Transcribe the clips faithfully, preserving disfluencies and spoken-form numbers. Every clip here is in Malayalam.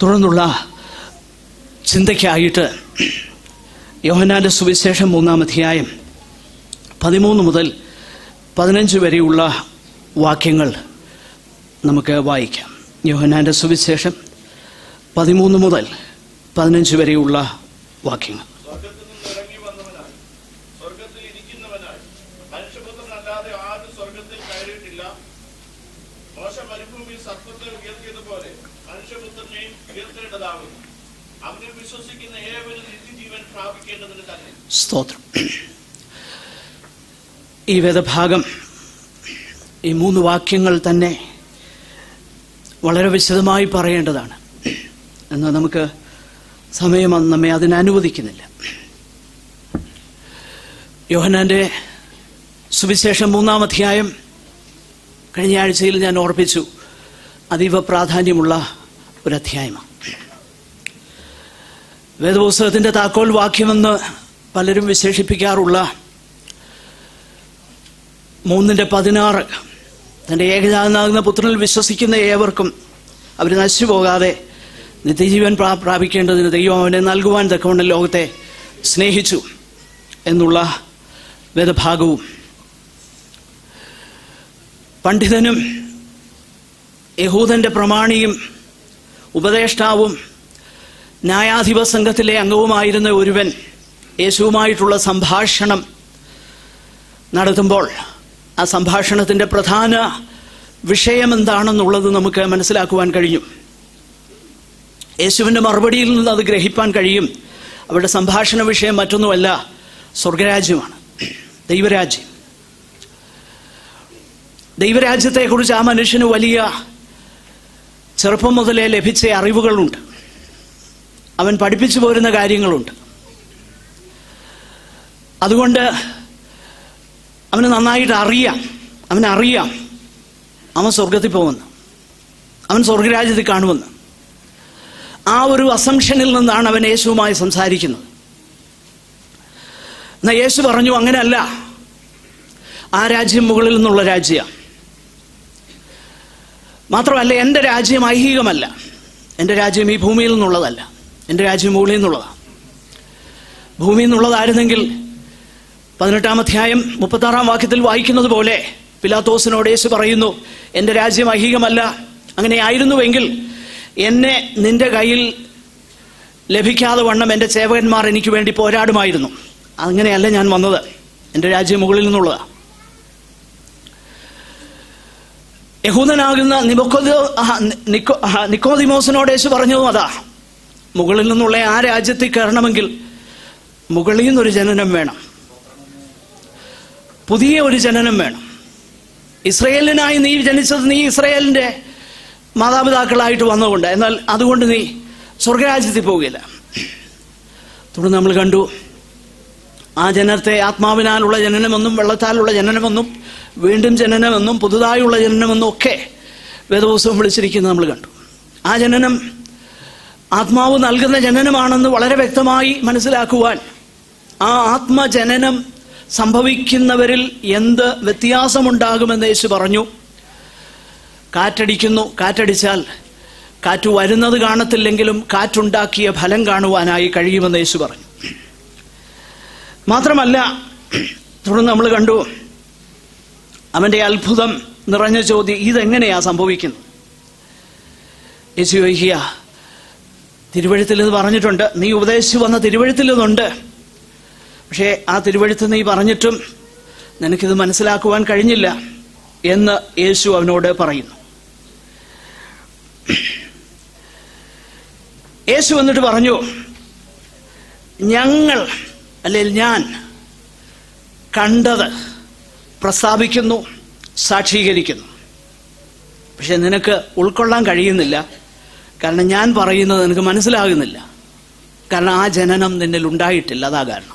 തുടർന്നുള്ള ചിന്തയ്ക്കായിട്ട് യോഹന്നാന്റെ സുവിശേഷം മൂന്നാം അധ്യായം പതിമൂന്ന് മുതൽ പതിനഞ്ച് വരെയുള്ള വാക്യങ്ങൾ നമുക്ക് വായിക്കാം. യോഹന്നാന്റെ സുവിശേഷം പതിമൂന്ന് മുതൽ പതിനഞ്ച് വരെയുള്ള വാക്യങ്ങൾ. സ്തോത്രം. ഈ വേദഭാഗം, ഈ മൂന്ന് വാക്യങ്ങൾ തന്നെ വളരെ വിശദമായി പറയേണ്ടതാണ്. എന്നാൽ നമുക്ക് സമയം നമ്മെ അതിനനുവദിക്കുന്നില്ല. യോഹന്നാന്റെ സുവിശേഷം മൂന്നാം അധ്യായം കഴിഞ്ഞ ആഴ്ചയിൽ ഞാൻ ഓർപ്പിച്ചു, അതീവ പ്രാധാന്യമുള്ള ഒരു അധ്യായമാണ്. വേദപുസ്തകത്തിൻ്റെ താക്കോൽ വാക്യമെന്ന് പലരും വിശേഷിപ്പിക്കാറുള്ള മൂന്നിൻ്റെ പതിനാറ്, തൻ്റെ ഏകജാതനാകുന്ന പുത്രനിൽ വിശ്വസിക്കുന്ന ഏവർക്കും അവർ നശിച്ചു പോകാതെ നിത്യജീവൻ പ്രാ പ്രാപിക്കേണ്ടതിന് ദൈവം അവനെ നൽകുവാൻ തക്കവണ്ണം ലോകത്തെ സ്നേഹിച്ചു എന്നുള്ള വേദഭാഗവും, പണ്ഡിതനും യഹൂദന്റെ പ്രമാണിയും ഉപദേഷ്ടാവും ന്യായാധിപ സംഘത്തിലെ അംഗവുമായിരുന്ന ഒരുവൻ യേശുവുമായിട്ടുള്ള സംഭാഷണം നടത്തുമ്പോൾ ആ സംഭാഷണത്തിൻ്റെ പ്രധാന വിഷയം എന്താണെന്നുള്ളത് നമുക്ക് മനസ്സിലാക്കുവാൻ കഴിഞ്ഞു. യേശുവിൻ്റെ മറുപടിയിൽ നിന്ന് അത് ഗ്രഹിപ്പാൻ കഴിയും. അവരുടെ സംഭാഷണ വിഷയം മറ്റൊന്നുമല്ല, സ്വർഗരാജ്യമാണ്, ദൈവരാജ്യം. ദൈവരാജ്യത്തെക്കുറിച്ച് ആ മനുഷ്യന് വലിയ ചെറുപ്പം മുതലേ ലഭിച്ച അറിവുകളുണ്ട്. അവൻ പഠിപ്പിച്ചു പോരുന്ന കാര്യങ്ങളുണ്ട്. അതുകൊണ്ട് അവന് നന്നായിട്ട് അറിയാം അവനറിയാം അവൻ സ്വർഗത്തിൽ പോകുമെന്ന്, അവൻ സ്വർഗരാജ്യത്തിൽ കാണുമെന്ന്. ആ ഒരു അസംഷനിൽ നിന്നാണ് അവൻ യേശുവുമായി സംസാരിക്കുന്നത്. എന്നാൽ യേശു പറഞ്ഞു, അങ്ങനെയല്ല, ആ രാജ്യം മുകളിൽ നിന്നുള്ള രാജ്യമാണ്. മാത്രമല്ല, എൻ്റെ രാജ്യം ഐഹികമല്ല, എൻ്റെ രാജ്യം ഈ ഭൂമിയിൽ നിന്നുള്ളതല്ല, എൻ്റെ രാജ്യം മുകളിൽ നിന്നുള്ളതാണ്. ഭൂമിയിൽ നിന്നുള്ളതായിരുന്നെങ്കിൽ പതിനെട്ടാം അധ്യായം മുപ്പത്താറാം വാക്യത്തിൽ വായിക്കുന്നത് പോലെ പിലാത്തോസിനോട് യേശു പറയുന്നു, എൻ്റെ രാജ്യം ഐഹികമല്ല. അങ്ങനെ ആയിരുന്നുവെങ്കിൽ എന്നെ നിന്റെ കയ്യിൽ ലഭിക്കാതെ വണ്ണം എൻ്റെ സേവകന്മാർ എനിക്ക് വേണ്ടി പോരാടുമായിരുന്നു. അങ്ങനെയല്ല ഞാൻ വന്നത്, എൻ്റെ രാജ്യം മുകളിൽ നിന്നുള്ളതാണ്. യഹൂദനാകുന്ന നിക്കോദിമോസിനോട് യേശു പറഞ്ഞതും അതാ, മുകളിൽ നിന്നുള്ള ആ രാജ്യത്തിൽ കയറണമെങ്കിൽ മുകളിൽ നിന്നൊരു ജനനം വേണം, പുതിയ ഒരു ജനനം വേണം. ഇസ്രയേലിനായി നീ ജനിച്ചത് നീ ഇസ്രയേലിൻ്റെ മാതാപിതാക്കളായിട്ട് വന്നതുകൊണ്ട്, എന്നാൽ അതുകൊണ്ട് നീ സ്വർഗരാജ്യത്തിൽ പോവുകയില്ല. തുടർന്ന് നമ്മൾ കണ്ടു, ആ ജനത്തെ ആത്മാവിനാലുള്ള ജനനമെന്നും വെള്ളത്താലുള്ള ജനനമെന്നും വീണ്ടും ജനനമെന്നും പുതുതായുള്ള ജനനമെന്നും ഒക്കെ വേദപുസ്തകം വിളിച്ചിരിക്കുന്നത് നമ്മൾ കണ്ടു. ആ ജനനം ആത്മാവ് നൽകുന്ന ജനനമാണെന്ന് വളരെ വ്യക്തമായി മനസ്സിലാക്കുവാൻ, ആ ആത്മജനനം സംഭവിക്കുന്നവരിൽ എന്ത് വ്യത്യാസമുണ്ടാകുമെന്ന് യേശു പറഞ്ഞു. കാറ്റടിക്കുന്നു, കാറ്റടിച്ചാൽ കാറ്റ് വരുന്നത് കാണത്തില്ലെങ്കിലും കാറ്റുണ്ടാക്കിയ ഫലം കാണുവാനായി കഴിയുമെന്ന് യേശു പറഞ്ഞു. മാത്രമല്ല, തുടർന്ന് നമ്മൾ കണ്ടു അവൻ്റെ അത്ഭുതം നിറഞ്ഞ ചോദ്യം, ഇതെങ്ങനെയാ സംഭവിക്കുന്നത്? യേശു ചോദിക്കുക, തിരുവഴുത്തിൽ ഇത് പറഞ്ഞിട്ടുണ്ട്, നീ ഉപദേശിച്ചു വന്ന തിരുവഴുത്തിൽ ഇതുണ്ട്, പക്ഷേ ആ തിരുവഴുത്ത് നീ പറഞ്ഞിട്ടും നിനക്കിത് മനസ്സിലാക്കുവാൻ കഴിഞ്ഞില്ല എന്ന് യേശു അവനോട് പറയുന്നു. യേശു എന്നിട്ട് പറഞ്ഞു, ഞങ്ങൾ അല്ലെങ്കിൽ ഞാൻ കണ്ടത് പ്രസ്താവിക്കുന്നു, സാക്ഷീകരിക്കുന്നു. പക്ഷെ നിനക്ക് ഉൾക്കൊള്ളാൻ കഴിയുന്നില്ല, കാരണം ഞാൻ പറയുന്നത് നിനക്ക് മനസ്സിലാകുന്നില്ല, കാരണം ആ ജനനം നിന്നിൽ ഉണ്ടായിട്ടില്ല. അതാ കാരണം.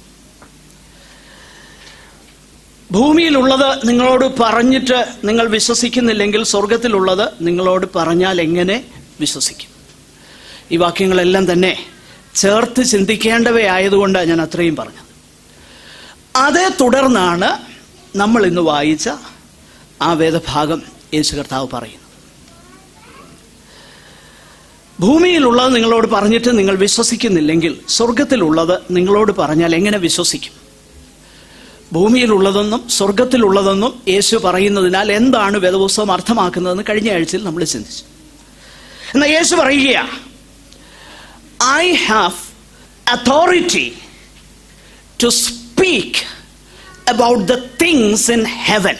ഭൂമിയിലുള്ളത് നിങ്ങളോട് പറഞ്ഞിട്ട് നിങ്ങൾ വിശ്വസിക്കുന്നില്ലെങ്കിൽ സ്വർഗത്തിലുള്ളത് നിങ്ങളോട് പറഞ്ഞാൽ എങ്ങനെ വിശ്വസിക്കും? ഈ വാക്യങ്ങളെല്ലാം തന്നെ ചേർത്ത് ചിന്തിക്കേണ്ടവയായതുകൊണ്ട് ഞാൻ അത്രയും പറഞ്ഞത്. അതേ തുടർന്നാണ് നമ്മൾ ഇന്ന് വായിച്ച ആ വേദഭാഗം യേശു കർത്താവ് പറയുന്നത്. ഭൂമിയിലുള്ളത് നിങ്ങളോട് പറഞ്ഞിട്ട് നിങ്ങൾ വിശ്വസിക്കുന്നില്ലെങ്കിൽ സ്വർഗത്തിലുള്ളത് നിങ്ങളോട് പറഞ്ഞാൽ എങ്ങനെ വിശ്വസിക്കും? ഭൂമിയിലുള്ളതെന്നും സ്വർഗത്തിലുള്ളതെന്നും യേശു പറയുന്നതിനാൽ എന്താണ് വേദപുസ്തകം അർത്ഥമാക്കുന്നതെന്ന് കഴിഞ്ഞ ആഴ്ചയിൽ നമ്മൾ ചിന്തിച്ചു. എന്നാൽ യേശു പറയുക, I have authority to speak about the things in heaven.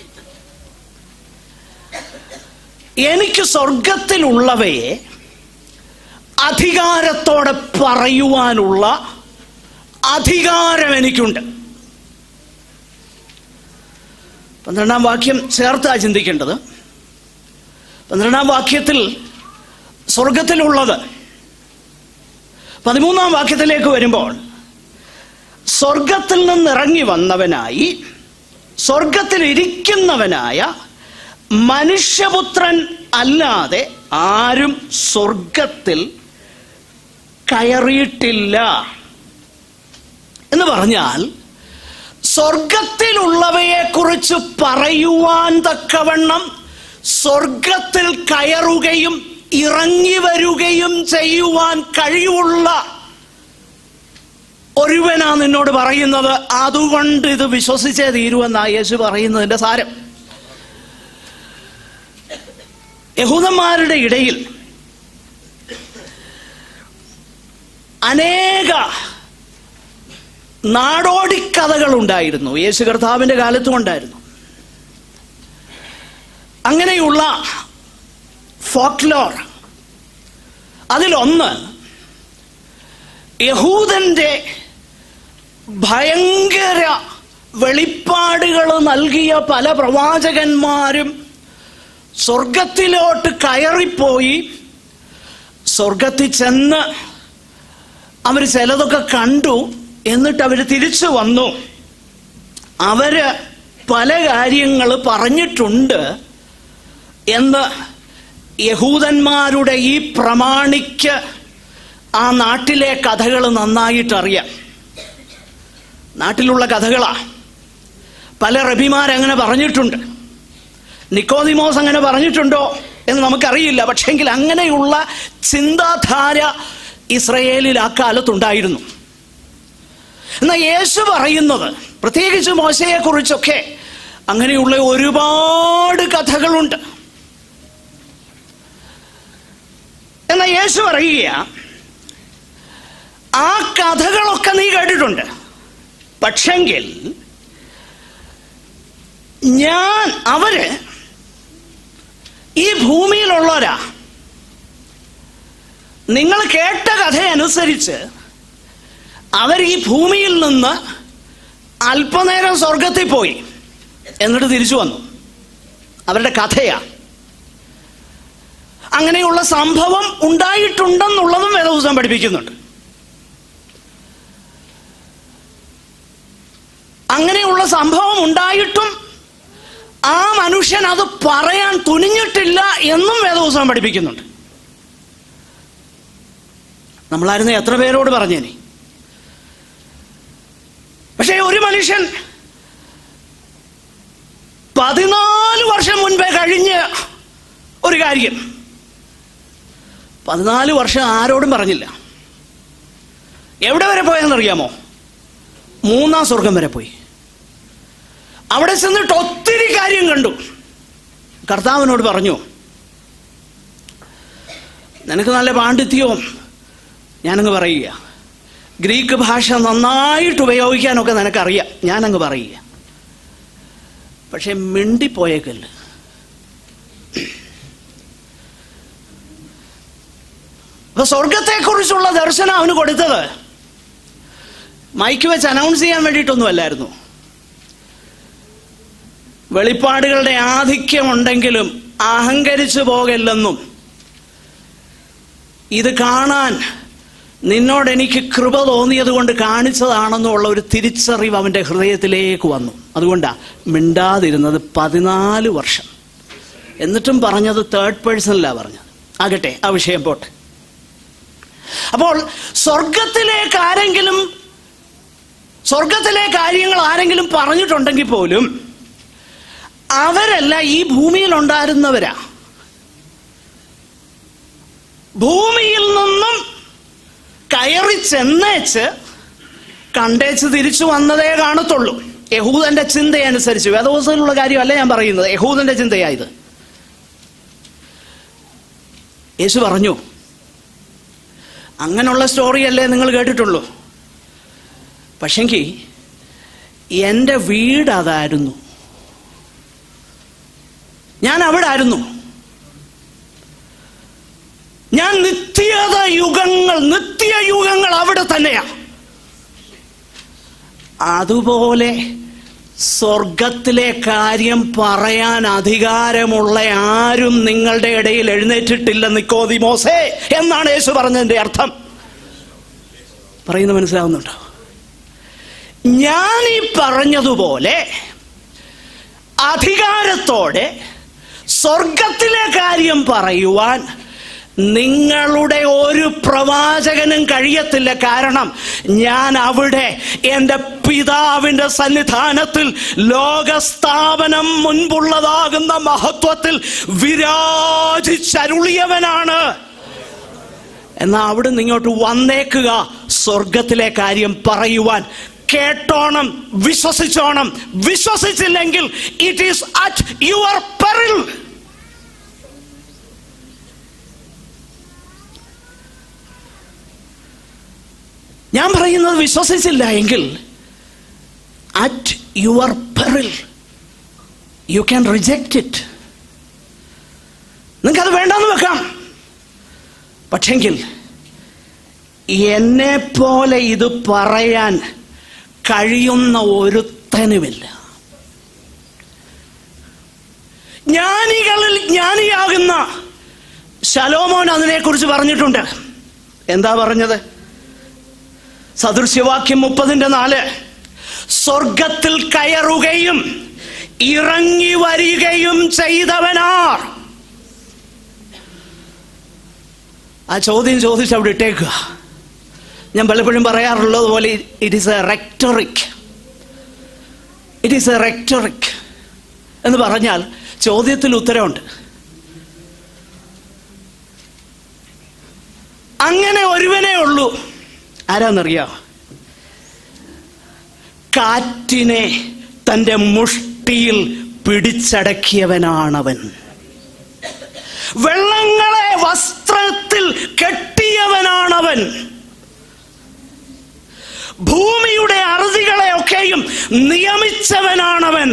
എനിക്ക് സ്വർഗത്തിലുള്ളവയെ അധികാരത്തോടെ പറയുവാനുള്ള അധികാരം എനിക്കുണ്ട്. പന്ത്രണ്ടാം വാക്യം ചേർത്താ ചിന്തിക്കേണ്ടത്. പന്ത്രണ്ടാം വാക്യത്തിൽ സ്വർഗത്തിലുള്ളത്, പതിമൂന്നാം വാക്യത്തിലേക്ക് വരുമ്പോൾ സ്വർഗത്തിൽ നിന്നിറങ്ങി വന്നവനായി സ്വർഗത്തിലിരിക്കുന്നവനായ മനുഷ്യപുത്രൻ അല്ലാതെ ആരും സ്വർഗത്തിൽ കയറിയിട്ടില്ല എന്ന് പറഞ്ഞാൽ, സ്വർഗത്തിലുള്ളവയെ കുറിച്ച് പറയുവാൻ തക്കവണ്ണം സ്വർഗത്തിൽ കയറുകയും ഇറങ്ങി വരികയും ചെയ്യുവാൻ കഴിവുള്ള ഒരുവനാ നിന്നോട് പറയുന്നത്. അതുകൊണ്ട് ഇത് വിശ്വസിച്ചേ തീരുവെന്നാ യേശു പറയുന്നതിന്റെ സാരം. യഹൂദന്മാരുടെ ഇടയിൽ അനേക നാടോടിക്കഥകൾ ഉണ്ടായിരുന്നു. യേശു കർത്താവിന്റെ കാലത്തും ഉണ്ടായിരുന്നു. അങ്ങനെയുള്ള ഫോക്ലോർ, അതിലൊന്ന് യഹൂദന്റെ ഭയങ്കര വെളിപ്പാടുകൾ നൽകിയ പല പ്രവാചകന്മാരും സ്വർഗത്തിലോട്ട് കയറിപ്പോയി സ്വർഗത്തിൽ ചെന്ന് അവർ ചിലതൊക്കെ കണ്ടു, എന്നിട്ട് അവർ തിരിച്ചു വന്നു. അവര് പല കാര്യങ്ങൾ പറഞ്ഞിട്ടുണ്ട് എന്ന് യഹൂദന്മാരുടെ ഈ പ്രമാണിക്ക് ആ നാട്ടിലെ കഥകൾ നന്നായിട്ടറിയാം. നാട്ടിലുള്ള കഥകളാ. പല റബിമാരങ്ങനെ പറഞ്ഞിട്ടുണ്ട്. നിക്കോദിമോസ് അങ്ങനെ പറഞ്ഞിട്ടുണ്ടോ എന്ന് നമുക്കറിയില്ല. പക്ഷെങ്കിൽ അങ്ങനെയുള്ള ചിന്താധാര ഇസ്രയേലിൽ ആ കാലത്തുണ്ടായിരുന്നു. എന്നാൽ യേശു പറയുന്നത്, പ്രത്യേകിച്ച് മോശയെ കുറിച്ചൊക്കെ അങ്ങനെയുള്ള ഒരുപാട് കഥകളുണ്ട്. എന്നാൽ യേശു പറയുക, ആ കഥകളൊക്കെ നീ കേട്ടിട്ടുണ്ട്, പക്ഷെങ്കിൽ ഞാൻ അവര് ഈ ഭൂമിയിലുള്ളവരാ. നിങ്ങൾ കേട്ട കഥയനുസരിച്ച് അവർ ഈ ഭൂമിയിൽ നിന്ന് അല്പനേരം സ്വർഗത്തിൽ പോയി, എന്നിട്ട് തിരിച്ചു വന്നു. അവരുടെ കഥയാ. അങ്ങനെയുള്ള സംഭവം ഉണ്ടായിട്ടുണ്ടെന്നുള്ളതും വേദപുസ്തകം പഠിപ്പിക്കുന്നുണ്ട്. അങ്ങനെയുള്ള സംഭവം ഉണ്ടായിട്ടും ആ മനുഷ്യൻ അത് പറയാൻ തുനിഞ്ഞിട്ടില്ല എന്നും വേദപുസ്തകം പഠിപ്പിക്കുന്നുണ്ട്. നമ്മളായിരുന്നു എത്ര പേരോട് പറഞ്ഞേനെ. പക്ഷേ ഒരു മനുഷ്യൻ പതിനാല് വർഷം മുൻപേ കഴിഞ്ഞ ഒരു കാര്യം പതിനാല് വർഷം ആരോടും പറഞ്ഞില്ല. എവിടെ വരെ പോയെന്നറിയാമോ? മൂന്നാം സ്വർഗം വരെ പോയി. അവിടെ ചെന്നിട്ട് ഒത്തിരി കാര്യം കണ്ടു. കർത്താവിനോട് പറഞ്ഞു, നിനക്ക് നല്ല പാണ്ഡിത്യവും, ഞാനങ്ങ് പറയുക, ഗ്രീക്ക് ഭാഷ നന്നായിട്ട് ഉപയോഗിക്കാനൊക്കെ നിനക്കറിയാം, ഞാനങ്ങ് പറയുക, പക്ഷെ മിണ്ടിപ്പോയേക്കല്ല. അപ്പൊ സ്വർഗത്തെക്കുറിച്ചുള്ള ദർശനം അവന് കൊടുത്തത് മൈക്ക് വെച്ച് അനൗൺസ് ചെയ്യാൻ വേണ്ടിയിട്ടൊന്നും അല്ലായിരുന്നു. വെളിപ്പാടുകളുടെ ആധിക്യം ഉണ്ടെങ്കിലും അഹങ്കരിച്ചു പോകല്ലെന്നും, ഇത് കാണാൻ നിന്നോട് എനിക്ക് കൃപ തോന്നിയത് കൊണ്ട് കാണിച്ചതാണെന്നുള്ള ഒരു തിരിച്ചറിവ് അവന്റെ ഹൃദയത്തിലേക്ക് വന്നു. അതുകൊണ്ടാ മിണ്ടാതിരുന്നത് പതിനാല് വർഷം. എന്നിട്ടും പറഞ്ഞത് തേർഡ് പേഴ്സണിലാ പറഞ്ഞത്. ആകട്ടെ, ആ വിഷയം പോട്ടെ. അപ്പോൾ സ്വർഗത്തിലേക്ക് ആരെങ്കിലും സ്വർഗത്തിലെ കാര്യങ്ങൾ ആരെങ്കിലും പറഞ്ഞിട്ടുണ്ടെങ്കിൽ പോലും അവരല്ല ഈ ഭൂമിയിൽ ഉണ്ടായിരുന്നവരാ. ഭൂമിയിൽ നിന്നും കയറി ചെന്നേച്ച് കണ്ടേച്ച് തിരിച്ചു വന്നതേ കാണത്തുള്ളൂ. യഹൂദന്റെ ചിന്തയനുസരിച്ച്, വേദപുസ്തകത്തിലുള്ള കാര്യമല്ല ഞാൻ പറയുന്നത്, യഹൂദന്റെ ചിന്തയായത്. യേശു പറഞ്ഞു, അങ്ങനെയുള്ള സ്റ്റോറിയല്ലേ നിങ്ങൾ കേട്ടിട്ടുള്ളൂ. പക്ഷെങ്കിൽ എൻ്റെ വീട് അതായിരുന്നു, ഞാൻ അവിടെ ആയിരുന്നു. ഞാൻ നിത്യത യുഗങ്ങൾ നിത്യയുഗങ്ങൾ അവിടെ തന്നെയാ. അതുപോലെ സ്വർഗത്തിലെ കാര്യം പറയാൻ അധികാരമുള്ള ആരും നിങ്ങളുടെ ഇടയിൽ എഴുന്നേറ്റിട്ടില്ല നിക്കോദിമോസേ എന്നാണ് യേശു പറഞ്ഞതിന്റെ അർത്ഥം. പറയുന്നത് മനസ്സിലാവുന്നുണ്ടോ? ഞാൻ ഈ പറഞ്ഞതുപോലെ അധികാരത്തോടെ സ്വർഗത്തിലെ കാര്യം പറയുവാൻ നിങ്ങളുടെ ഒരു പ്രവാചകനും കഴിയത്തില്ല. കാരണം ഞാൻ അവിടെ എൻ്റെ പിതാവിൻ്റെ സന്നിധാനത്തിൽ ലോകസ്ഥാപനം മുൻപുള്ളതാകുന്ന മഹത്വത്തിൽ വിരാജിച്ചരുളിയവനാണ്. എന്നാ അവിടെ നിങ്ങോട്ട് വന്നേക്കുക സ്വർഗത്തിലെ കാര്യം പറയുവാൻ. കേട്ടോണം, വിശ്വസിച്ചോണം. വിശ്വസിച്ചില്ലെങ്കിൽ it is at your peril. ഞാൻ പറയുന്നത് വിശ്വസിച്ചില്ല എങ്കിൽ at your peril you can reject it. നിങ്ങൾക്കത് വേണ്ടെന്ന് വെക്കാം. പക്ഷെങ്കിൽ എന്നെ പോലെ ഇത് പറയാൻ കഴിയുന്ന ഒരുത്തനുമില്ല. ജ്ഞാനികളിൽ ജ്ഞാനിയാകുന്ന ശലോമോൻ അതിനെക്കുറിച്ച് പറഞ്ഞിട്ടുണ്ട്. എന്താ പറഞ്ഞത്? സദൃശ്യവാക്യം മുപ്പതിന്റെ നാല്, സ്വർഗത്തിൽ കയറുകയും ഇറങ്ങി വരികയും ചെയ്തവനാർ. ആ ചോദ്യം ചോദിച്ച് അവിടെ ഇട്ടേക്കുക. ഞാൻ പലപ്പോഴും പറയാറുള്ളത് പോലെ it is a rhetoric. It is a rhetoric എന്ന് പറഞ്ഞാൽ ചോദ്യത്തിൽ ഉത്തരവുണ്ട്. അങ്ങനെ ഒരുവനേ ഉള്ളൂ. ആരാന്നറിയാം? കാറ്റിനെ തൻ്റെ മുഷ്ടിയിൽ പിടിച്ചടക്കിയവനാണവൻ. വെള്ളങ്ങളെ വസ്ത്രത്തിൽ കെട്ടിയവനാണവൻ. ഭൂമിയുടെ അറുതികളെ ഒക്കെയും നിയമിച്ചവനാണവൻ.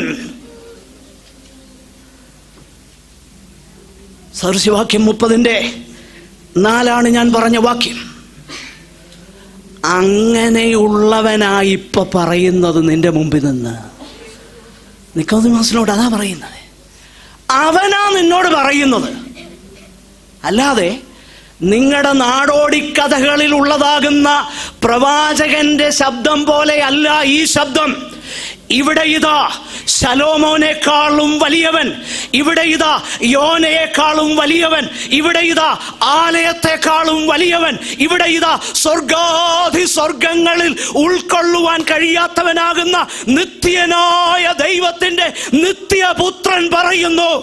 സദൃശ്യവാക്യം മുപ്പതിന്റെ നാലാണ് ഞാൻ പറഞ്ഞ വാക്യം. അങ്ങനെയുള്ളവനായി ഇപ്പൊ പറയുന്നത് നിന്റെ മുമ്പിൽ നിന്ന്. നിക്കോദിമോസിനോട് അതാ പറയുന്നത്. അവനാ നിന്നോട് പറയുന്നത്. അല്ലാതെ നിങ്ങളുടെ നാടോടിക്കഥകളിൽ ഉള്ളതാകുന്ന പ്രവാചകന്റെ ശബ്ദം പോലെയല്ല ഈ ശബ്ദം. ഇവിടെ ഇതാ ശലോമോനേക്കാളും വലിയവൻ, ഇവിടെ ഇതാ യോനയേക്കാളും വലിയവൻ, ഇവിടെ ഇതാ ആലയത്തെക്കാളും വലിയവൻ, ഇവിടെ ഇതാ സ്വർഗാധി സ്വർഗങ്ങളിൽ ഉൾക്കൊള്ളുവാൻ കഴിയാത്തവനാകുന്ന നിത്യനായ ദൈവത്തിന്റെ നിത്യപുത്രൻ പറയുന്നു.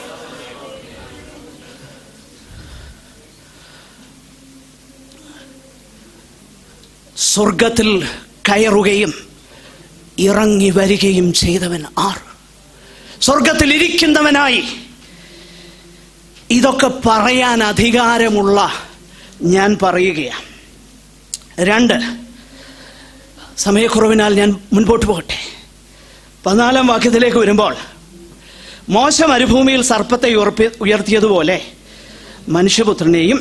സ്വർഗത്തിൽ കയറുകയും ഇറങ്ങി വരികയും ചെയ്തവൻ ആർ? സ്വർഗത്തിൽ ഇരിക്കുന്നവനായി ഇതൊക്കെ പറയാൻ അധികാരമുള്ള ഞാൻ പറയുകയാണ്. രണ്ട്, സമയക്കുറവിനാൽ ഞാൻ മുൻപോട്ട് പോകട്ടെ. പതിനാലാം വാക്യത്തിലേക്ക് വരുമ്പോൾ, മോശ മരുഭൂമിയിൽ സർപ്പത്തെ ഉയർത്തിയതുപോലെ മനുഷ്യപുത്രനെയും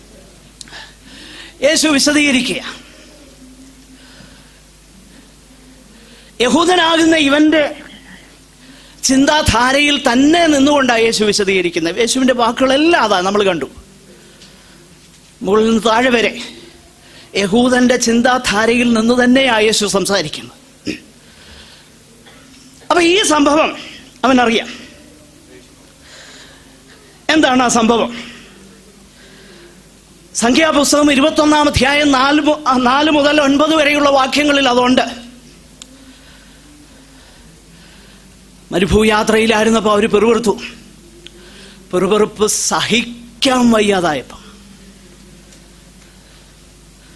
യേശു വിശദീകരിക്കുക. യഹൂദനാകുന്ന ഇവന്റെ ചിന്താധാരയിൽ തന്നെ നിന്നുകൊണ്ടാണ് യേശു വിശദീകരിക്കുന്നത്. യേശുവിൻ്റെ വാക്കുകളെല്ലാം അതാ നമ്മൾ കണ്ടു. മുകളിൽ നിന്ന് താഴെ വരെ യഹൂദന്റെ ചിന്താധാരയിൽ നിന്ന് തന്നെയാണ് യേശു സംസാരിക്കുന്നത്. അപ്പൊ ഈ സംഭവം അവനറിയാം. എന്താണ് ആ സംഭവം? സംഖ്യാപുസ്തകം ഇരുപത്തൊന്നാം അധ്യായം നാല് നാല് മുതൽ ഒൻപത് വരെയുള്ള വാക്യങ്ങളിൽ അതുണ്ട്. മരുഭൂയാത്രയിലായിരുന്നപ്പോൾ അവർ പെറുപെറുത്തു. പെറുപെറുപ്പ് സഹിക്കാൻ വയ്യാതായപ്പം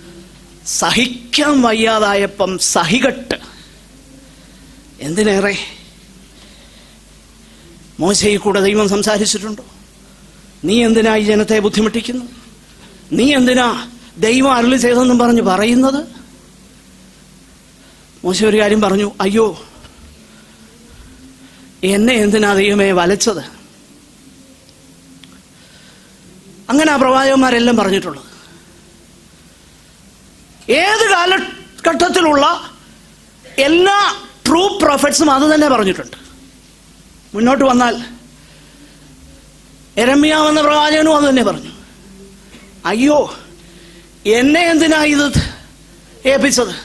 സഹിക്കാൻ വയ്യാതായപ്പം സഹികെട്ട്. എന്തിനേറെ മോശയിൽ കൂടെ ദൈവം സംസാരിച്ചിട്ടുണ്ടോ? നീ എന്തിനാ ഈ ജനത്തെ ബുദ്ധിമുട്ടിക്കുന്നു? നീ എന്തിനാ ദൈവം അരുളി ചെയ്തെന്നും പറഞ്ഞ് പറയുന്നത്? മോശ ഒരു കാര്യം പറഞ്ഞു, അയ്യോ എന്നെ എന്തിനാ ദൈവമേ വലച്ചത്? അങ്ങനെ ആ പ്രവാചകന്മാരെല്ലാം പറഞ്ഞിട്ടുള്ളത്. ഏത് കാലഘട്ടത്തിലുള്ള എല്ലാ ട്രൂ പ്രോഫറ്റ്സും അത് തന്നെ പറഞ്ഞിട്ടുണ്ട്. മുന്നോട്ട് വന്നാൽ യെരമ്യാവ് എന്ന പ്രവാചകനും അത് തന്നെ പറഞ്ഞു, അയ്യോ എന്നെ എന്തിനാ ഇത് ഏൽപ്പിച്ചത്?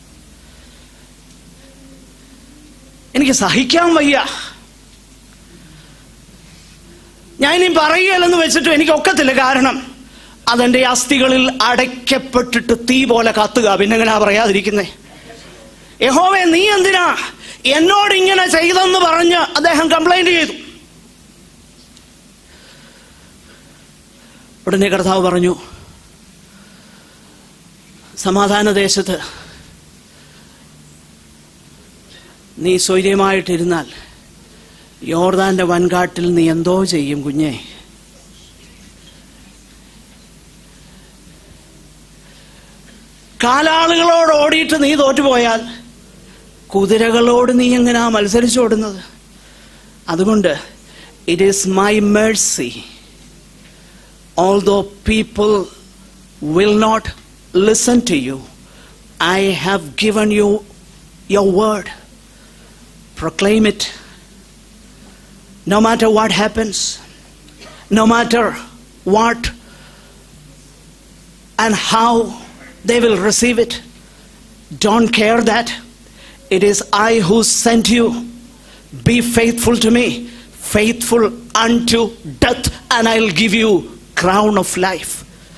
എനിക്ക് സഹിക്കാൻ വയ്യ. ഞാൻ ഇനി പറയുകയല്ലെന്ന് വെച്ചിട്ട് എനിക്ക് ഒക്കത്തില്ല. കാരണം അതെന്റെ അസ്ഥികളിൽ അടയ്ക്കപ്പെട്ടിട്ട് തീ പോലെ കത്തുക. പിന്നെ എങ്ങനെയാ പറയാതിരിക്കുന്നേ? യഹോവേ നീ എന്തിനാ എന്നോട് ഇങ്ങനെ ചെയ്തെന്ന് പറഞ്ഞ് അദ്ദേഹം കംപ്ലൈന്റ് ചെയ്തു. ഉടനെ കർത്താവ് പറഞ്ഞു, സമാധാന ദേശത്ത് നീ സ്വൈര്യമായിട്ടിരുന്നാൽ യോർദാന്റെ വൻകാട്ടിൽ നീ എന്തോ ചെയ്യും കുഞ്ഞേ? കാലാളുകളോട് ഓടിയിട്ട് നീ തോറ്റുപോയാൽ കുതിരകളോട് നീ എങ്ങനെയാ മത്സരിച്ചോടുന്നത്? അതുകൊണ്ട് it is my mercy, although people will not listen to you, I have given you your word. Proclaim it. No matter what happens, no matter what and how they will receive it, don't care that it is I who sent you. Be faithful to me, faithful unto death, and I'll give you crown of life.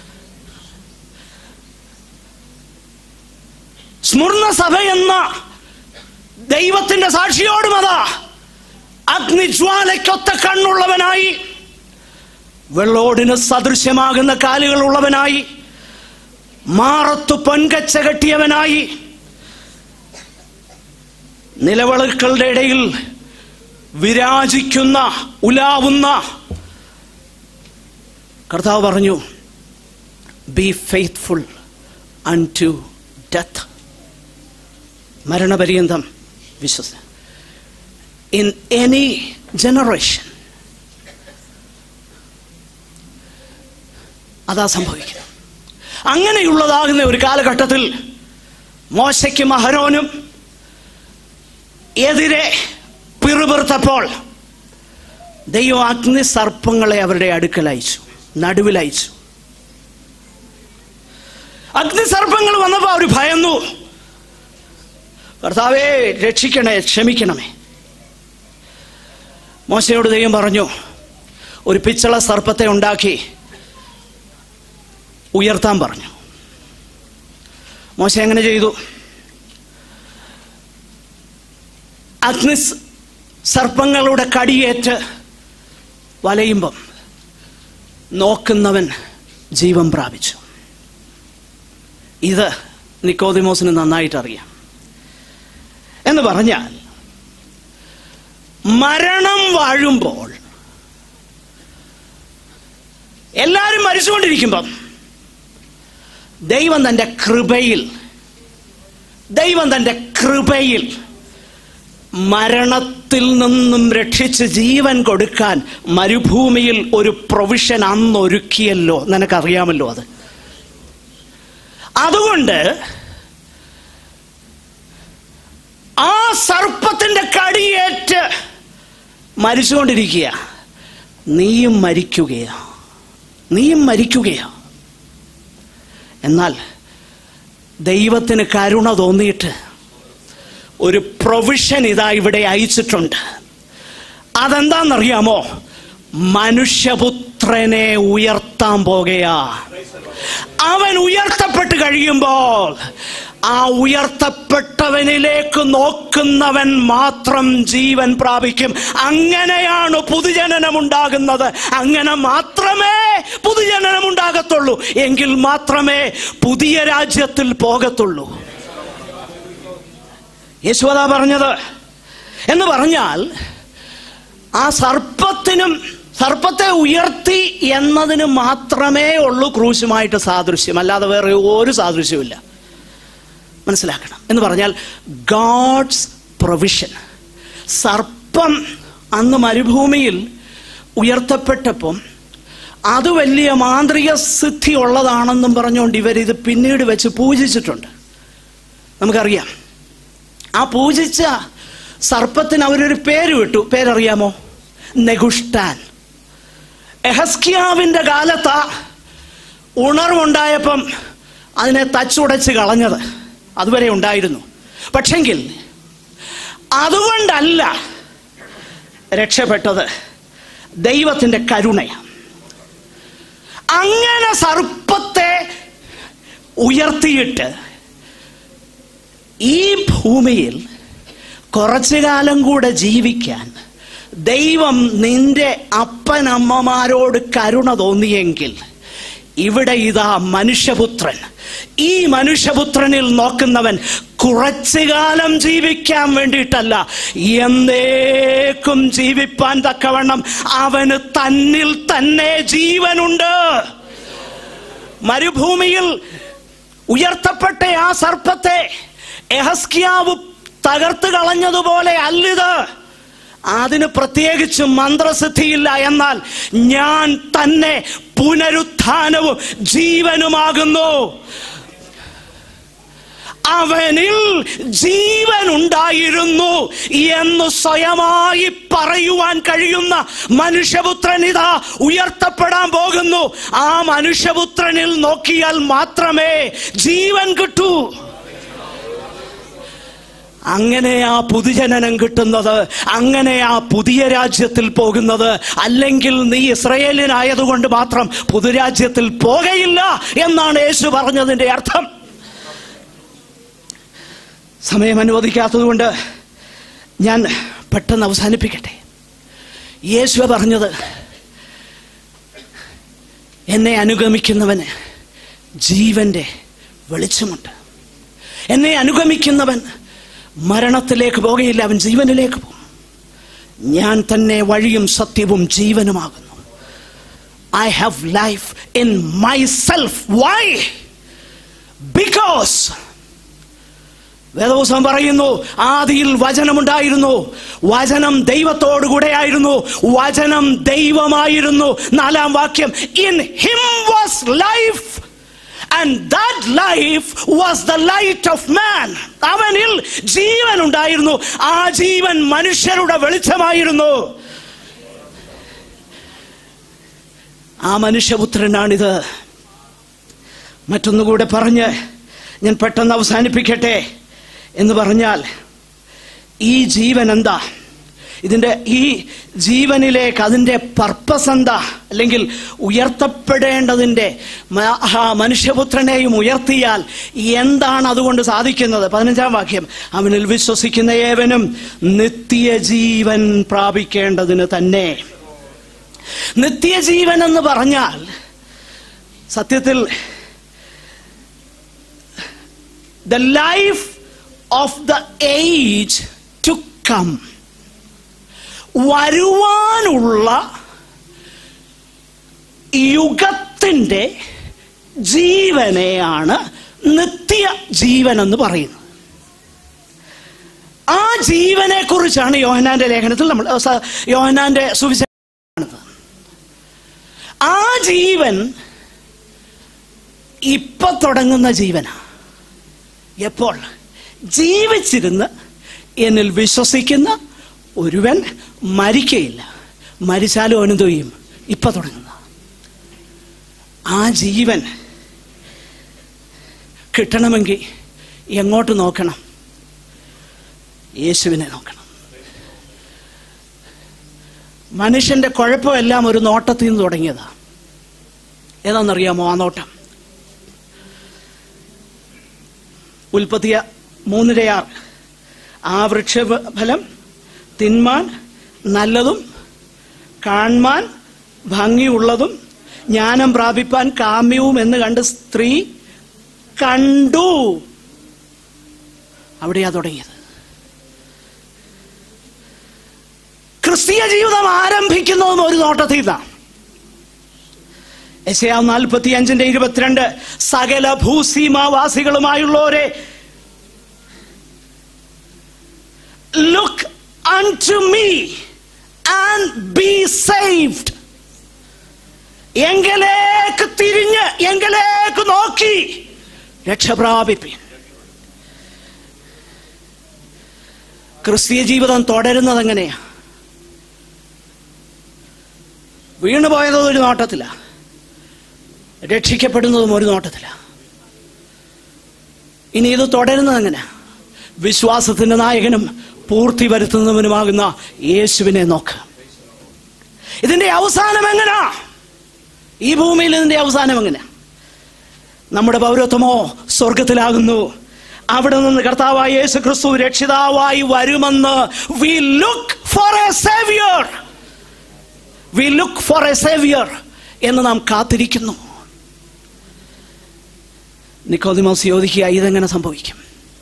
Smyrna സഭ എന്ന ദൈവത്തിന്റെ സാക്ഷിയോടും അതാ, അഗ്നിജ്വാലയ്ക്കൊത്ത കണ്ണുള്ളവനായി, വെള്ളോടിന് സദൃശ്യമാകുന്ന കാലുകളുള്ളവനായി, മാറത്തു പൊൻകച്ച കെട്ടിയവനായി, നിലവിളക്കുകളുടെ ഇടയിൽ വിരാജിക്കുന്ന ഉലാവുന്ന കർത്താവ് പറഞ്ഞു, ബി ഫെയ്ത്ത്ഫുൾ അൺടു ഡെത്ത്. മരണപര്യന്തം വിശ്വസ ഇൻ എനി ജനറേഷൻ അതാ സംഭവിക്കുന്നത്. അങ്ങനെയുള്ളതാകുന്ന ഒരു കാലഘട്ടത്തിൽ മോശയ്ക്കും അഹരോനും എതിരെ പിറുപിറുത്തപ്പോൾ ദൈവം അഗ്നി സർപ്പങ്ങളെ അവരുടെ അടുക്കൽ അയച്ചു, നടുവിൽ അയച്ചു. അഗ്നിസർപ്പങ്ങൾ വന്നപ്പോൾ അവർ ഭയന്നു. കർത്താവേ രക്ഷിക്കണേ, ക്ഷമിക്കണമേ. മോശയോട് ദൈവം പറഞ്ഞു, ഒരു പിച്ചള സർപ്പത്തെ ഉണ്ടാക്കി ഉയർത്താൻ പറഞ്ഞു. മോശ എങ്ങനെ ചെയ്തു? അഗ്നി സർപ്പങ്ങളുടെ കടിയേറ്റ് വലയുമ്പം നോക്കുന്നവൻ ജീവൻ പ്രാപിച്ചു. ഇത് നിക്കോദിമോസിന് നന്നായിട്ടറിയാം. എന്ന് പറഞ്ഞാൽ മരണം വാഴുമ്പോൾ, എല്ലാവരും മരിച്ചുകൊണ്ടിരിക്കുമ്പം ദൈവം തൻ്റെ കൃപയിൽ ദൈവം തൻ്റെ കൃപയിൽ മരണത്തിൽ നിന്നും രക്ഷിച്ച് ജീവൻ കൊടുക്കാൻ മരുഭൂമിയിൽ ഒരു പ്രൊവിഷൻ അന്നൊരുക്കിയല്ലോ. നിനക്കറിയാമല്ലോ അത്. അതുകൊണ്ട് ആ സർപ്പത്തിന്റെ കടിയേറ്റ് മരിച്ചുകൊണ്ടിരിക്കുക, നീയും മരിക്കുകയാ നീയും മരിക്കുകയാ എന്നാൽ ദൈവത്തിന് കരുണ തോന്നിയിട്ട് ഒരു പ്രൊവിഷൻ ഇതാ ഇവിടെ അയച്ചിട്ടുണ്ട്. അതെന്താണെന്നറിയാമോ? മനുഷ്യപുത്രനെ ഉയർത്താൻ പോകുകയാ. അവൻ ഉയർത്തപ്പെട്ട് കഴിയുമ്പോൾ ആ ഉയർത്തപ്പെട്ടവനിലേക്ക് നോക്കുന്നവൻ മാത്രം ജീവൻ പ്രാപിക്കും. അങ്ങനെയാണ് പുതുജനനം ഉണ്ടാകുന്നത്. അങ്ങനെ മാത്രമേ പുതുജനനം ഉണ്ടാകത്തുള്ളൂ. എങ്കിൽ മാത്രമേ പുതിയ രാജ്യത്തിൽ പോകത്തുള്ളൂ. യേശുവതാ പറഞ്ഞത്. എന്ന് പറഞ്ഞാൽ ആ സർപ്പത്തിനും സർപ്പത്തെ ഉയർത്തി എന്നതിന് മാത്രമേ ഉള്ളൂ ക്രൂശുമായിട്ട് സാദൃശ്യം, അല്ലാതെ വേറെ ഒരു സാദൃശ്യമില്ല. മനസ്സിലാക്കണം. എന്ന് പറഞ്ഞാൽ ഗോഡ്സ് പ്രൊവിഷൻ. സർപ്പം അന്ന് മരുഭൂമിയിൽ ഉയർത്തപ്പെട്ടപ്പം അത് വലിയ മാന്ത്രിക സിദ്ധി ഉള്ളതാണെന്നും പറഞ്ഞുകൊണ്ട് ഇവരിത് പിന്നീട് വെച്ച് പൂജിച്ചിട്ടുണ്ട്. നമുക്കറിയാം. ആ പൂജിച്ച സർപ്പത്തിന് അവരൊരു പേര് വിട്ടു. പേരറിയാമോ? നെഗുഷ്ടാൻ. എഹസ്കിയാവിൻ്റെ കാലത്താ ഉണർവുണ്ടായപ്പം അതിനെ തച്ചുടച്ച് കളഞ്ഞത്. അതുവരെ ഉണ്ടായിരുന്നു. പക്ഷെങ്കിൽ അതുകൊണ്ടല്ല രക്ഷപ്പെട്ടത്, ദൈവത്തിൻ്റെ കരുണയാണ്. അങ്ങനെ സർപ്പത്തെ ഉയർത്തിയിട്ട് ഈ ഭൂമിയിൽ കുറച്ചു കാലം കൂടെ ജീവിക്കാൻ ദൈവം നിന്റെ അപ്പനമ്മമാരോട് കരുണ തോന്നിയെങ്കിൽ ഇവിടെ ഇതാ മനുഷ്യപുത്രൻ. ഈ മനുഷ്യപുത്രനിൽ നോക്കുന്നവൻ കുറച്ചു കാലം ജീവിക്കാൻ വേണ്ടിയിട്ടല്ല, എന്നേക്കും ജീവിപ്പാൻ തക്കവണ്ണം അവന് തന്നിൽ തന്നെ ജീവനുണ്ട്. മരുഭൂമിയിൽ ഉയർത്തപ്പെട്ട ആ സർപ്പത്തെ എഹസ്കിയാവ് തകർത്ത് കളഞ്ഞതുപോലെ അല്ലിത്. അതിന് പ്രത്യേകിച്ച് മന്ത്രസിദ്ധിയില്ല. എന്നാൽ ഞാൻ തന്നെ പുനരുത്ഥാനവും ജീവനുമാകുന്നു. അവനിൽ ജീവനുണ്ടായിരുന്നു എന്ന് സ്വയമായി പറയുവാൻ കഴിയുന്ന മനുഷ്യപുത്രൻ ഇതാ ഉയർത്തപ്പെടാൻ പോകുന്നു. ആ മനുഷ്യപുത്രനിൽ നോക്കിയാൽ മാത്രമേ ജീവൻ കിട്ടൂ. അങ്ങനെ ആ പുതുജനനം കിട്ടുന്നത്, അങ്ങനെ ആ പുതിയ രാജ്യത്തിൽ പോകുന്നത്. അല്ലെങ്കിൽ നീ ഇസ്രായേലിനായതുകൊണ്ട് മാത്രം പുതുരാജ്യത്തിൽ പോകയില്ല എന്നാണ് യേശു പറഞ്ഞതിൻ്റെ അർത്ഥം. സമയം അനുവദിക്കാത്തത് കൊണ്ട് ഞാൻ പെട്ടെന്ന് അവസാനിപ്പിക്കട്ടെ. യേശു പറഞ്ഞത്, എന്നെ അനുഗമിക്കുന്നവന് ജീവന്റെ വെളിച്ചമുണ്ട്. എന്നെ അനുഗമിക്കുന്നവൻ മരണത്തിലേക്ക് പോകയില്ല, അവൻ ജീവനിലേക്ക് പോകും. ഞാൻ തന്നെ വഴിയും സത്യവും ജീവനുമാകുന്നു. I have life in myself. Why? Because വേദപുസ്തകം പറയുന്നു, ആദിയിൽ വചനമുണ്ടായിരുന്നു, വചനം ദൈവത്തോടുകൂടെയായിരുന്നു, വചനം ദൈവമായിരുന്നു. നാലാം വാക്യം, in him was life and that life was the light of man. അവനിൽ ജീവൻ ഉണ്ടായിരുന്നു, ആ ജീവൻ മനുഷ്യരുടെ വെളിച്ചമായിരുന്നു. ആ മനുഷ്യപുത്രനാണിത്. മറ്റൊന്നുകൂടെ പറഞ്ഞ് ഞാൻ പെട്ടെന്ന് അവസാനിപ്പിക്കട്ടെ. എന്ന് പറഞ്ഞാൽ ഈ ജീവൻ എന്താ? ഇതിൻ്റെ ഈ ജീവനിലേക്ക് അതിൻ്റെ പർപ്പസ് എന്താ? അല്ലെങ്കിൽ ഉയർത്തപ്പെടേണ്ടതിൻ്റെ മനുഷ്യപുത്രനെയും ഉയർത്തിയാൽ എന്താണ് അതുകൊണ്ട് സാധിക്കുന്നത്? പതിനഞ്ചാം വാക്യം, അവനിൽ വിശ്വസിക്കുന്ന ഏവനും നിത്യജീവൻ പ്രാപിക്കേണ്ടതിന് തന്നെ. നിത്യജീവൻ എന്ന് പറഞ്ഞാൽ സത്യത്തിൽ the life of the age to come, വരുവാനുള്ള യുഗത്തിൻ്റെ ജീവനെയാണ് നിത്യ ജീവൻ എന്ന് പറയുന്നത്. ആ ജീവനെ കുറിച്ചാണ് യോഹന്നാന്റെ ലേഖനത്തിൽ നമ്മൾ യോഹന്നാന്റെ സുവിശേഷം. ആ ജീവൻ ഇപ്പൊ തുടങ്ങുന്ന ജീവനാ. എപ്പോൾ? ജീവിച്ചിരുന്ന് എന്നിൽ വിശ്വസിക്കുന്ന ഒരുവൻ മരിക്കയില്ല, മരിച്ചാലും അവനും തൊയ്യും. ഇപ്പൊ തുടങ്ങുന്ന ആ ജീവൻ കിട്ടണമെങ്കിൽ എങ്ങോട്ട് നോക്കണം? യേശുവിനെ നോക്കണം. മനുഷ്യന്റെ കുഴപ്പമെല്ലാം ഒരു നോട്ടത്തിൽ നിന്ന് തുടങ്ങിയതാ. ഏതാണെന്നറിയാമോ ആ നോട്ടം? ഉൽപ്പത്തി മൂന്നിന്റെ ആറ്. ആ വൃക്ഷഫലം തിന്മാൻ നല്ലതും കാൺമാൻ ഭംഗിയുള്ളതും ജ്ഞാനം പ്രാപിപ്പാൻ കാമ്യവും എന്ന് കണ്ട് സ്ത്രീ കണ്ടു. അവിടെയാ തുടങ്ങിയത്. ക്രിസ്തീയ ജീവിതം ആരംഭിക്കുന്നതും ഒരു നോട്ടത്തിൽ നിന്നാണ്. യെശയ്യാ നാൽപ്പത്തി അഞ്ചിന്റെ ഇരുപത്തിരണ്ട്, സകല ഭൂസീമാവാസികളുമായുള്ളവരെ, look unto me and be saved. എങ്കിലേക്ക് തിരിഞ്ഞ് എങ്കിലേക്ക് നോക്കി രക്ഷപ്രാപിപ്പിൻ. ക്രിസ്തീയ ജീവിതം തുടരുന്നത് എങ്ങനെയാ? വീണുപോയതും ഒരു നോട്ടത്തില, രക്ഷിക്കപ്പെടുന്നതും ഒരു നോട്ടത്തില. ഇനി ഇത് തുടരുന്നത് എങ്ങനെ? വിശ്വാസത്തിന്റെ നായകനും പൂർത്തി വരുത്തുന്നവനുമാകുന്ന യേശുവിനെ നോക്ക്. ഇതിന്റെ അവസാനം എങ്ങനാ? ഈ ഭൂമിയിൽ ഇതിന്റെ അവസാനം എങ്ങനെയാ? നമ്മുടെ പൗരത്വമോ സ്വർഗത്തിലാകുന്നു. അവിടെ നിന്ന് കർത്താവായ യേശു ക്രിസ്തു രക്ഷിതാവായി വരുമെന്ന് we look for a saviour we look for a saviour എന്ന് നാം കാത്തിരിക്കുന്നു. നിക്കോദിമോസ് ചോദിക്കുക, ഇതെങ്ങനെ സംഭവിക്കും?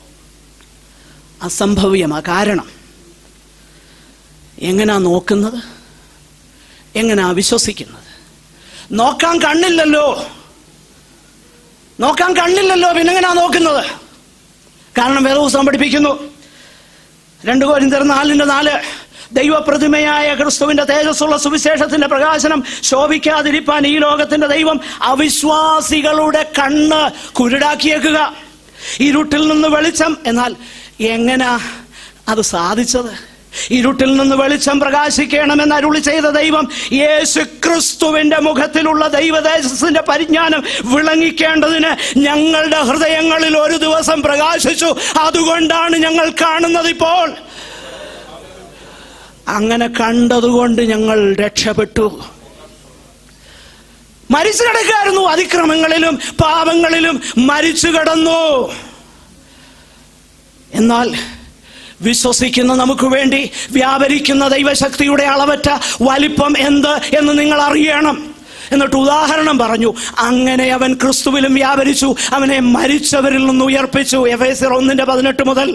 അസംഭവ്യമാ. കാരണം എങ്ങനാ നോക്കുന്നത്? എങ്ങനാ വിശ്വസിക്കുന്നത്? നോക്കാൻ കണ്ണില്ലല്ലോ നോക്കാൻ കണ്ണില്ലല്ലോ പിന്നെങ്ങനാ നോക്കുന്നത്? കാരണം വേദപുസ്തകം പഠിപ്പിക്കുന്നു, രണ്ട് കൊരിന്ത്യർ നാലിന്റെ നാല്, ദൈവപ്രതിമയായ ക്രിസ്തുവിന്റെ തേജസ്സുള്ള സുവിശേഷത്തിന്റെ പ്രകാശനം ശോഭിക്കാതിരിപ്പാൻ ഈ ലോകത്തിന്റെ ദൈവം അവിശ്വാസികളുടെ കണ്ണ് കുരുടാക്കിയേക്കുക. ഇരുട്ടിൽ നിന്ന് വെളിച്ചം. എന്നാൽ എങ്ങനാ അത് സാധിച്ചത്? ഇരുട്ടിൽ നിന്ന് വെളിച്ചം പ്രകാശിക്കണമെന്ന് അരുളി ചെയ്ത ദൈവം യേശു ക്രിസ്തുവിന്റെ മുഖത്തിലുള്ള ദൈവതേജസ്സിന്റെ പരിജ്ഞാനം വിളങ്ങിക്കേണ്ടതിന് ഞങ്ങളുടെ ഹൃദയങ്ങളിൽ ഒരു ദിവസം പ്രകാശിച്ചു. അതുകൊണ്ടാണ് ഞങ്ങൾ കാണുന്നത് ഇപ്പോൾ. അങ്ങനെ കണ്ടതുകൊണ്ട് ഞങ്ങൾ രക്ഷപ്പെട്ടു. മരിച്ചു കിടക്കായിരുന്നു, അതിക്രമങ്ങളിലും പാപങ്ങളിലും മരിച്ചു കിടന്നു. എന്നാൽ വിശ്വസിക്കുന്ന നമുക്ക് വേണ്ടി വ്യാപരിക്കുന്ന ദൈവശക്തിയുടെ അളവറ്റ വലിപ്പം എന്ത് എന്ന് നിങ്ങൾ അറിയണം. എന്നിട്ട് ഉദാഹരണം പറഞ്ഞു. അങ്ങനെ അവൻ ക്രിസ്തുവിലും വ്യാപരിച്ചു, അവനെ മരിച്ചവരിൽ നിന്ന് ഉയർപ്പിച്ചു. എഫേസ്യർ ഒന്നിന്റെ പതിനെട്ട് മുതൽ.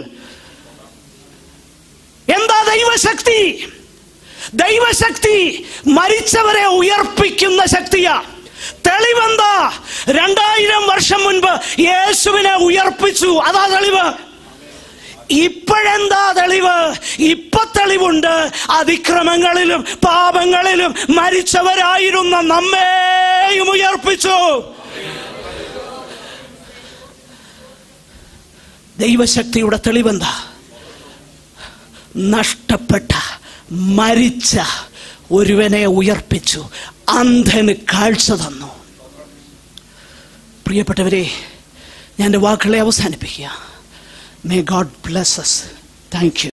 എന്താ ദൈവശക്തി? ദൈവശക്തി മരിച്ചവരെ ഉയർപ്പിക്കുന്ന ശക്തിയാ. തെളിവെന്താ? രണ്ടായിരം വർഷം മുൻപ് യേശുവിനെ ഉയർപ്പിച്ചു. അതാ തെളിവ്. ഇപ്പോഴെന്താ തെളിവ്? ഇപ്പൊ തെളിവുണ്ട്. അതിക്രമങ്ങളിലും പാപങ്ങളിലും മരിച്ചവരായിരുന്ന നമ്മെയും ഉയർപ്പിച്ചു. ദൈവശക്തിയുടെ തെളിവെന്താ? നഷ്ടപ്പെട്ട മരിച്ച ഒരുവനെ ഉയർപ്പിച്ചു, അന്ധന് കാഴ്ച തന്നു. പ്രിയപ്പെട്ടവരെ, ഞാൻ എൻ്റെ വാക്കുകളെ അവസാനിപ്പിക്കുക. May God bless us. Thank you.